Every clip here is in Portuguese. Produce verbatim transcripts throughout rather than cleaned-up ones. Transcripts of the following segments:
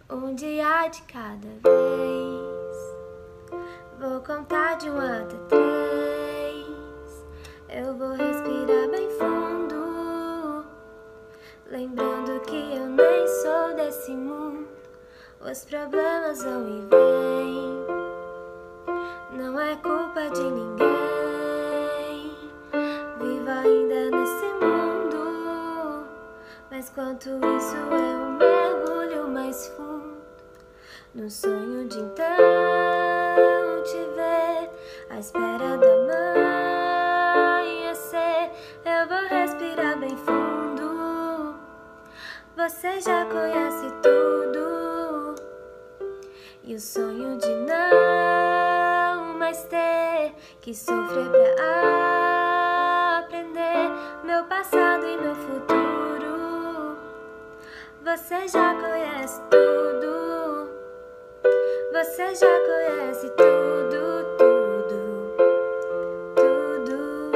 Um dia de cada vez. Vou contar de um até três. Eu vou respirar bem fundo, lembrando que eu nem sou desse mundo. Os problemas vão e vêm, não é culpa de ninguém. Vivo ainda nesse mundo, mas quanto isso eu mergulho mais fundo no sonho de então te ver à espera do amanhecer. Eu vou respirar bem fundo, você já conhece tudo, e o sonho de não mais ter que sofrer pra aprender meu passado e meu futuro. Você já conhece tudo, você já conhece tudo, tudo, tudo.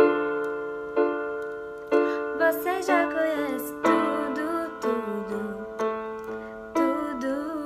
Você já conhece tudo, tudo, tudo.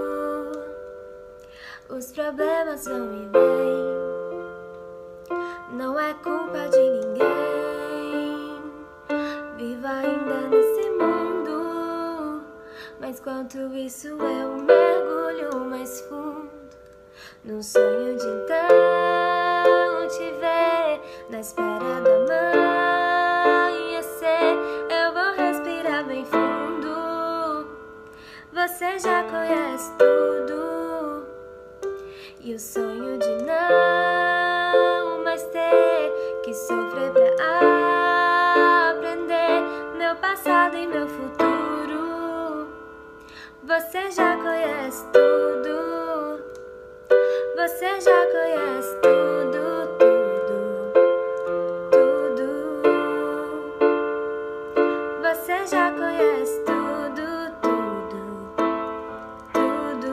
Os problemas vão e vêm, não é culpa de ninguém. Vivo ainda nesse mundo, mas quanto isso eu mergulho mais fundo no sonho de então te ver na espera do amanhecer. Eu vou respirar bem fundo, você já conhece tudo, e o sonho de não mais ter que sofrer pra aprender meu passado e meu futuro. Você já conhece tudo, você já conhece tudo, tudo, tudo. Você já conhece tudo, tudo, tudo.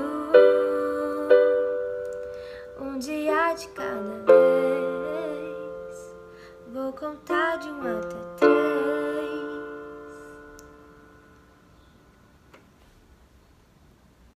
Um dia de cada vez. Vou contar de um até três.